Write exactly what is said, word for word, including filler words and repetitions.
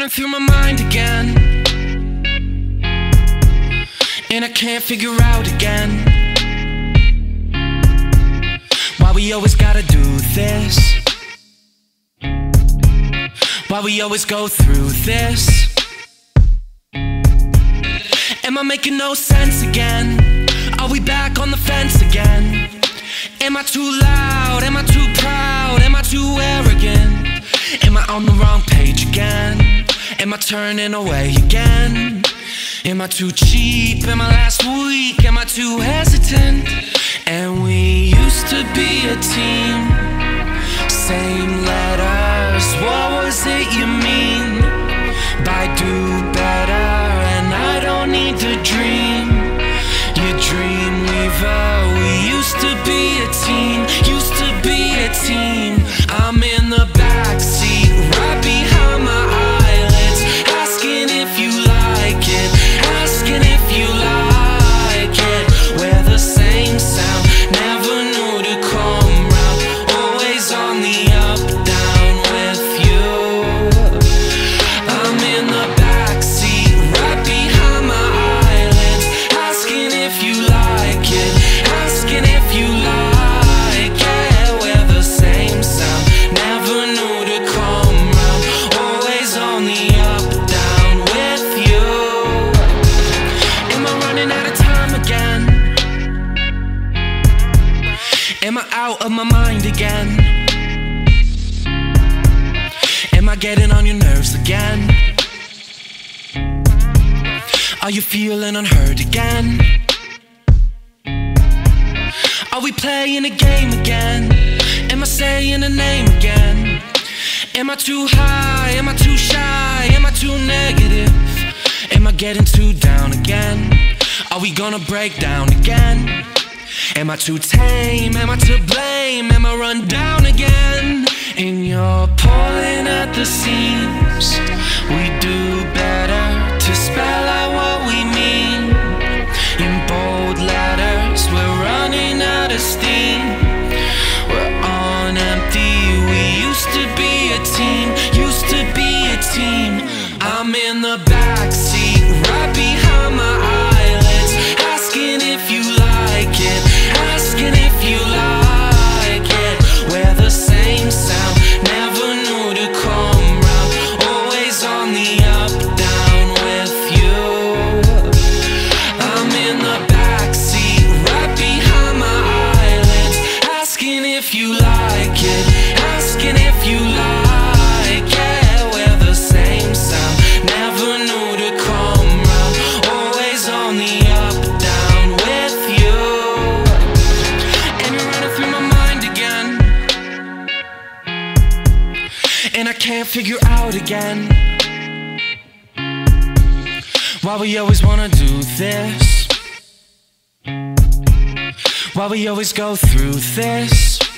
running through my mind again, and I can't figure out again why we always gotta do this, why we always go through this. Am I making no sense again? Are we back on the fence again? Am I too loud? Am I too proud? Am I too arrogant? Am I on the wrong page again? Am I turning away again? Am I too cheap? Am I last week? Am I too hesitant? And we used to be a team, same letters. What was it you mean by do better? And I don't need to dream, you dream weaver. We used to be a team, used to be a team. I'm in the backseat, right behind my eyelids, asking if you like it, asking if you like it. We're the same sound, never knew to come round, always on the up down with you. I'm in the backseat, right behind my eyelids, asking if you like it, asking if you like it. We're the same sound, never knew to come round, always on the up down with you. Am I running out of time again? Am I out of my mind again? Am I getting on your nerves again? Are you feeling unheard again? Are we playing a game again? Am I saying a name again? Am I too high? Am I too shy? Am I too negative? Am I getting too down again? Are we gonna break down again? Am I too tame? Am I to blame? Am I run down again? And you're pulling at the seams. We do better to spell out what we mean in bold letters. We're running out of steam, we're on empty. We used to be a team, used to be a team. I'm in the backseat, right behind my eyelids, asking if you like it, asking if you like it. We're the same sound, never knew to come round, always on the up down with you. I'm in the backseat, right behind my eyelids, asking if you like it, asking if you like it. We're the same sound, never knew to come round, always on the up down with you. And you're running through my mind again, and I can't figure out again why we always wanna do this, why we always go through this.